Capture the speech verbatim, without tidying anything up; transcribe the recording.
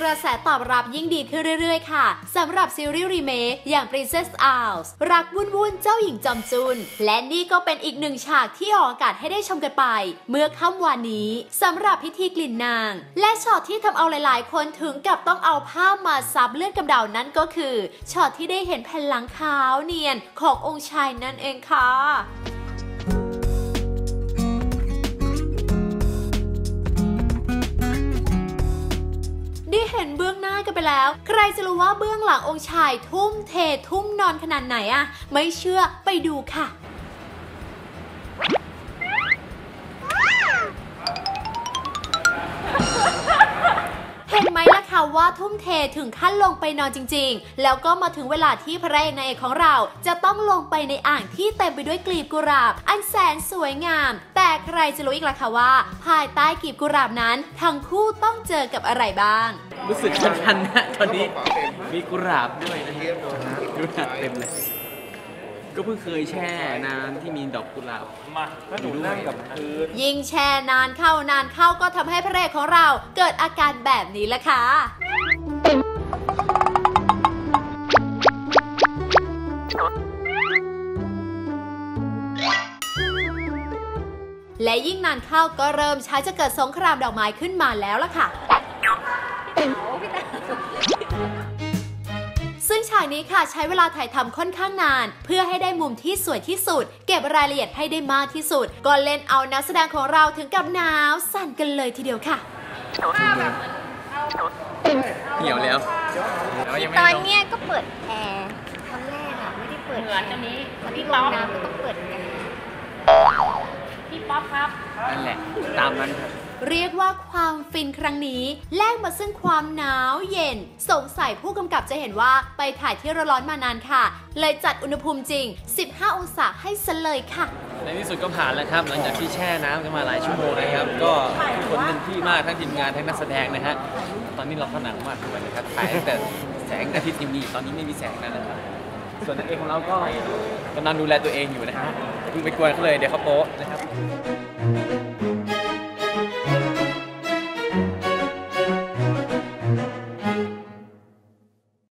ระแสตอบรับยิ่งดีขึ้นเรื่อยๆค่ะสำหรับซีรีส์รีเมคอย่าง Princess House รักวุ่นวุ่นเจ้าหญิงจอมจุนและนี่ก็เป็นอีกหนึ่งฉากที่ออกอากาศให้ได้ชมกันไปเมื่อค่ำวานนี้สำหรับพิธีกลิ่นนางและช็อตที่ทำเอาหลายๆคนถึงกับต้องเอาผ้ามาซับเลือดกำเดานั้นก็คือช็อตที่ได้เห็นแผ่นหลังขาวเนียนขององค์ชายนั่นเองค่ะได้เห็นเบื้องหน้ากันไปแล้วใครจะรู้ว่าเบื้องหลังองค์ชายทุ่มเททุ่มนอนขนาดไหนอะไม่เชื่อไปดูค่ะเห็นไหมล่ะคะว่าทุ่มเทถึงขั้นลงไปนอนจริงๆแล้วก็มาถึงเวลาที่พระเอกนางเอกของเราจะต้องลงไปในอ่างที่เต็มไปด้วยกลีบกุหลาบอันแสนสวยงามแต่ใครจะรู้อีกล่ะคะว่าภายใต้กลีบกุหลาบนั้นทั้งคู่ต้องเจอกับอะไรบ้างรู้สึกคันๆนะตอนนี้มีกุหลาบด้วยนะฮะกุหลาบเต็มเลยก็เพิ่งเคยแช่น้ำที่มีดอกกุหลาบมาก็ดูนั่งกับพื้นยิ่งแช่นานเข้านานเข้าก็ทำให้พระเอกของเราเกิดอาการแบบนี้แหละค่ะและยิ่งนานเข้าก็เริ่มใช้จะเกิดสงครามดอกไม้ขึ้นมาแล้วล่ะค่ะซึ่งฉากนี้ค่ะใช้เวลาถ่ายทำค่อนข้างนานเพื่อให้ได้มุมที่สวยที่สุดเก็บรายละเอียดให้ได้มากที่สุดก็เล่นเอานักแสดงของเราถึงกับหนาวสั่นกันเลยทีเดียวค่ะเหี่ยวแล้วตอนเนี้ยก็เปิดแอร์ตอนแรกอะไม่ได้เปิดเหมือนอันนี้พี่ป๊อปน้ำก็ต้องเปิดกันพี่ป๊อปครับนั่นแหละตามนั้นครับเรียกว่าความฟินครั้งนี้แลกมาซึ่งความหนาวเย็นสงสัยผู้กำกับจะเห็นว่าไปถ่ายที่ร้อนๆมานานค่ะเลยจัดอุณหภูมิจริงสิบห้าองศาให้ซะเลยค่ะในที่สุดก็ผ่านแล้วครับหลังจากที่แช่น้ำกันมาหลายชั่วโมงนะครับก็ทุกคนเต็มที่มากทั้งทีมงานทั้งนักแสดงนะฮะตอนนี้เราเข้าหนังมากด้วยนะครับถ่ายตั้งแต่แสงอาทิตย์ยังมีตอนนี้ไม่มีแสงแล้วนะครับส่วนนางเอกของเราก็กำลังดูแลตัวเองอยู่นะฮะเพิ่งไปกวนเขาเลยเดี๋ยวเขาโป๊ะนะครับ